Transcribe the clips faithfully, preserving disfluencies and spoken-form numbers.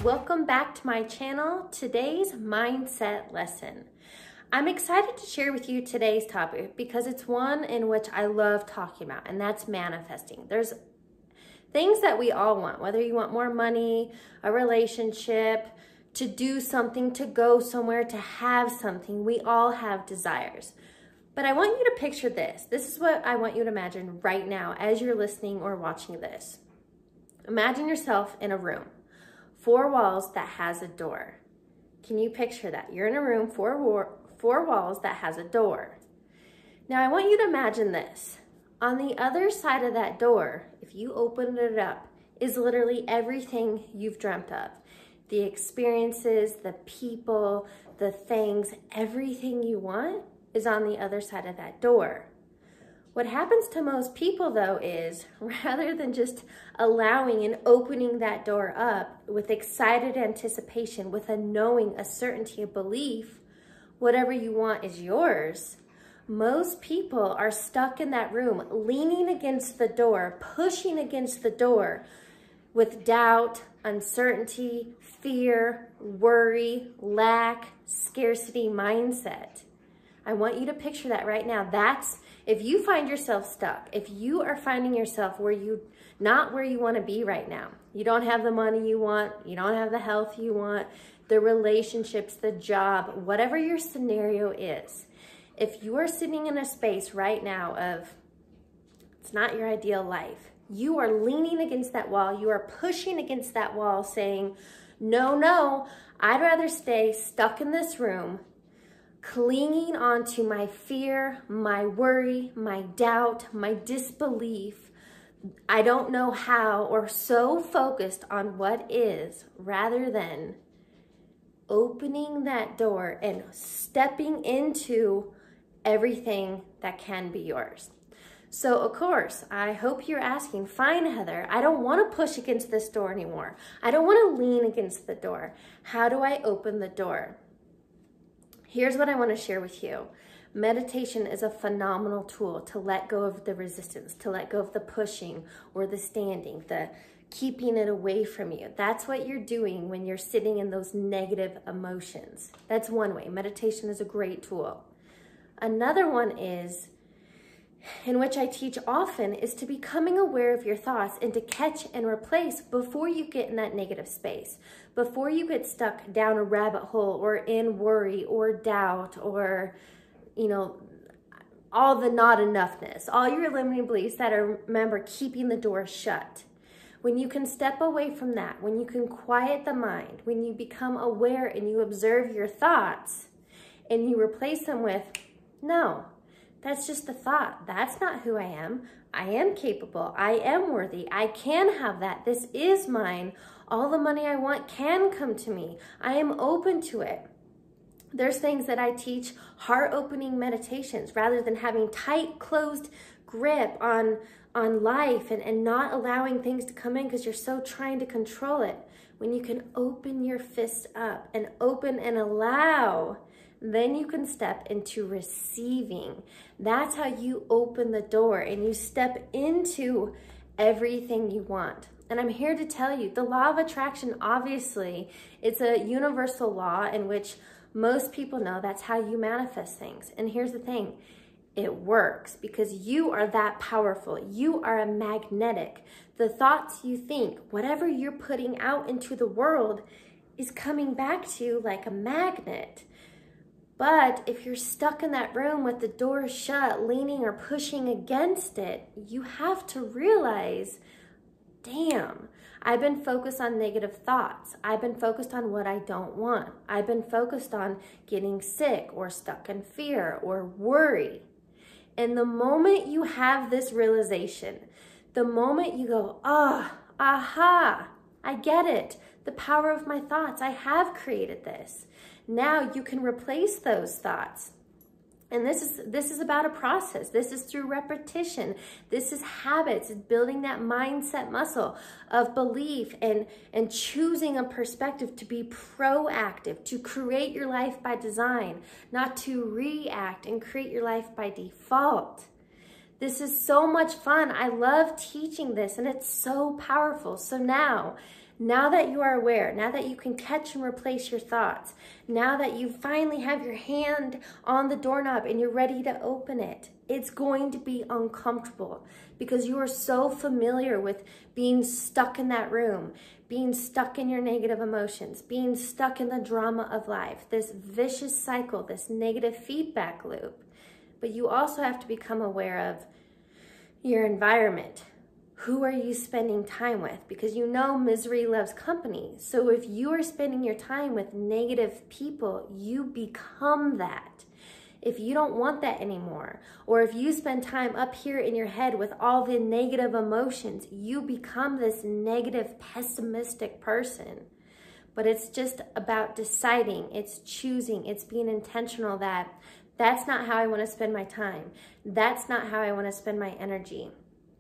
welcome back to my channel. Today's mindset lesson. I'm excited to share with you today's topic because it's one in which I love talking about, and that's manifesting. There's things that we all want, whether you want more money, a relationship, to do something, to go somewhere, to have something. We all have desires. But I want you to picture this. This is what I want you to imagine right now as you're listening or watching this. Imagine yourself in a room, four walls that has a door. Can you picture that? You're in a room, four, war, four walls that has a door. Now I want you to imagine this. On the other side of that door, if you opened it up, is literally everything you've dreamt of. The experiences, the people, the things, everything you want is on the other side of that door. What happens to most people though is, rather than just allowing and opening that door up with excited anticipation, with a knowing, a certainty, a belief, whatever you want is yours, most people are stuck in that room, leaning against the door, pushing against the door with doubt, uncertainty, fear, worry, lack, scarcity mindset. I want you to picture that right now. That's if you find yourself stuck, if you are finding yourself where you, not where you want to be right now, you don't have the money you want, you don't have the health you want, the relationships, the job, whatever your scenario is, if you are sitting in a space right now of, it's not your ideal life, you are leaning against that wall, you are pushing against that wall saying, no, no, I'd rather stay stuck in this room, clinging on to my fear, my worry, my doubt, my disbelief, I don't know how, or so focused on what is, rather than opening that door and stepping into everything that can be yours. So of course, I hope you're asking, fine, Heather, I don't want to push against this door anymore. I don't want to lean against the door. How do I open the door? Here's what I want to share with you. Meditation is a phenomenal tool to let go of the resistance, to let go of the pushing or the standing, the keeping it away from you. That's what you're doing when you're sitting in those negative emotions. That's one way. Meditation is a great tool. Another one is, in which I teach often, is to becoming aware of your thoughts and to catch and replace before you get in that negative space, before you get stuck down a rabbit hole or in worry or doubt or, you know, all the not enoughness, all your limiting beliefs that are, remember, keeping the door shut. When you can step away from that, when you can quiet the mind, when you become aware and you observe your thoughts and you replace them with, no, that's just a thought. That's not who I am. I am capable. I am worthy. I can have that. This is mine. All the money I want can come to me. I am open to it. There's things that I teach, heart-opening meditations, rather than having tight, closed grip on, on life and, and not allowing things to come in because you're so trying to control it. When you can open your fist up and open and allow, then you can step into receiving. That's how you open the door and you step into everything you want. And I'm here to tell you, the law of attraction, obviously, it's a universal law in which most people know that's how you manifest things. And here's the thing, it works because you are that powerful. You are a magnetic. The thoughts you think, whatever you're putting out into the world is coming back to you like a magnet. But if you're stuck in that room with the door shut, leaning or pushing against it, you have to realize, damn, I've been focused on negative thoughts. I've been focused on what I don't want. I've been focused on getting sick or stuck in fear or worry. And the moment you have this realization, the moment you go, ah, oh, aha, I get it. The power of my thoughts. I have created this. Now you can replace those thoughts. And this is this is about a process. This is through repetition. This is habits. It's building that mindset muscle of belief and, and choosing a perspective to be proactive, to create your life by design, not to react and create your life by default. This is so much fun. I love teaching this and it's so powerful. So now Now that you are aware, now that you can catch and replace your thoughts, now that you finally have your hand on the doorknob and you're ready to open it, it's going to be uncomfortable because you are so familiar with being stuck in that room, being stuck in your negative emotions, being stuck in the drama of life, this vicious cycle, this negative feedback loop. But you also have to become aware of your environment. Who are you spending time with? Because you know misery loves company. So if you are spending your time with negative people, you become that. If you don't want that anymore, or if you spend time up here in your head with all the negative emotions, you become this negative, pessimistic person. But it's just about deciding, it's choosing, it's being intentional that that's not how I want to spend my time. That's not how I want to spend my energy.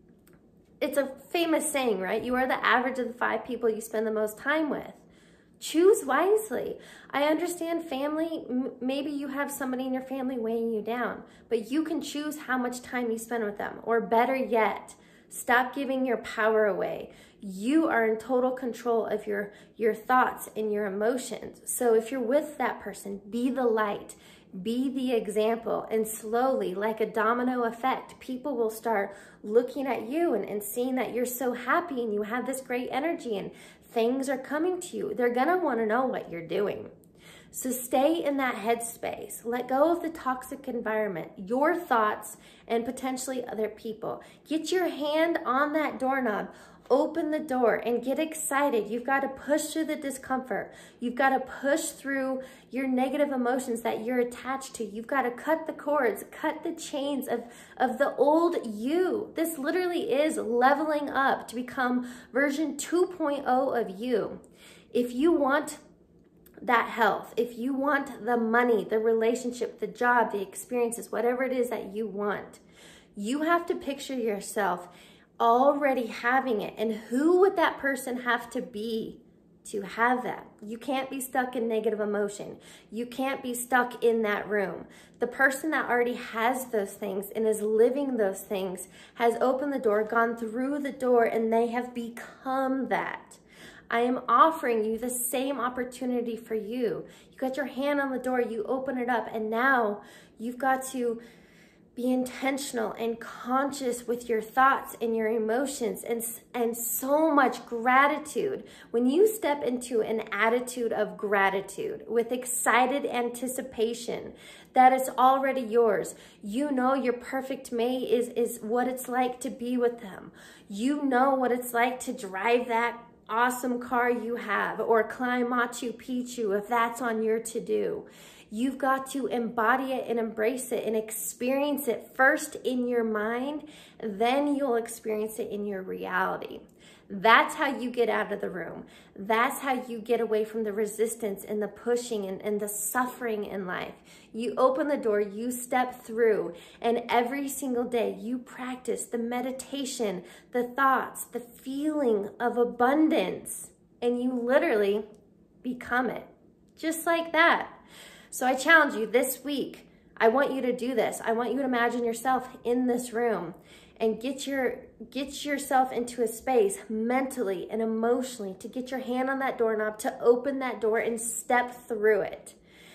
It's a famous saying, right? You are the average of the five people you spend the most time with. Choose wisely. I understand family, m- maybe you have somebody in your family weighing you down, but you can choose how much time you spend with them. Or better yet, stop giving your power away. You are in total control of your, your thoughts and your emotions. So if you're with that person, be the light. Be the example, and slowly, like a domino effect, people will start looking at you and, and seeing that you're so happy and you have this great energy and things are coming to you. They're gonna wanna know what you're doing. So stay in that headspace. Let go of the toxic environment, your thoughts, and potentially other people. Get your hand on that doorknob. Open the door and get excited. You've got to push through the discomfort. You've got to push through your negative emotions that you're attached to. You've got to cut the cords, cut the chains of, of the old you. This literally is leveling up to become version two point oh of you. If you want that health, if you want the money, the relationship, the job, the experiences, whatever it is that you want, you have to picture yourself already having it. And who would that person have to be to have that? You can't be stuck in negative emotion. You can't be stuck in that room. The person that already has those things and is living those things has opened the door, gone through the door, and they have become that. I am offering you the same opportunity for you. You got your hand on the door, you open it up, and now you've got to be intentional and conscious with your thoughts and your emotions, and, and so much gratitude. When you step into an attitude of gratitude with excited anticipation that it's already yours, you know your perfect mate is, is what it's like to be with them. You know what it's like to drive that awesome car you have, or climb Machu Picchu if that's on your to-do. You've got to embody it and embrace it and experience it first in your mind, then you'll experience it in your reality. That's how you get out of the room. That's how you get away from the resistance and the pushing and, and the suffering in life. You open the door, you step through, and every single day you practice the meditation, the thoughts, the feeling of abundance, and you literally become it. Just like that. So I challenge you this week, I want you to do this. I want you to imagine yourself in this room and get your get yourself into a space mentally and emotionally to get your hand on that doorknob, to open that door and step through it.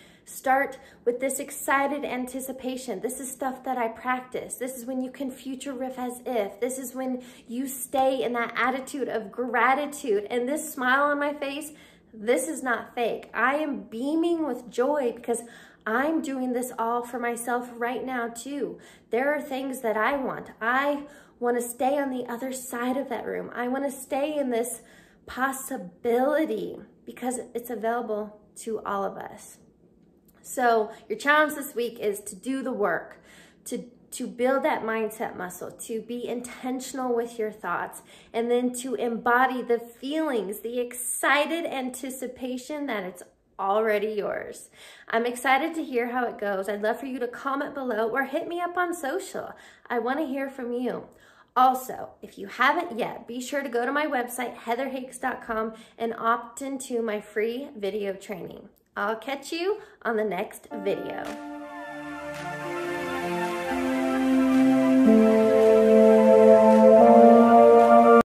Start with this excited anticipation. This is stuff that I practice. This is when you can future riff as if. This is when you stay in that attitude of gratitude. And this smile on my face, this is not fake. I am beaming with joy because I'm doing this all for myself right now too. There are things that I want. I want to stay on the other side of that room. I want to stay in this possibility because it's available to all of us. So your challenge this week is to do the work, to to build that mindset muscle, to be intentional with your thoughts, and then to embody the feelings, the excited anticipation that it's already yours. I'm excited to hear how it goes. I'd love for you to comment below or hit me up on social. I want to hear from you. Also, if you haven't yet, be sure to go to my website, heather hakes dot com, and opt into my free video training. I'll catch you on the next video.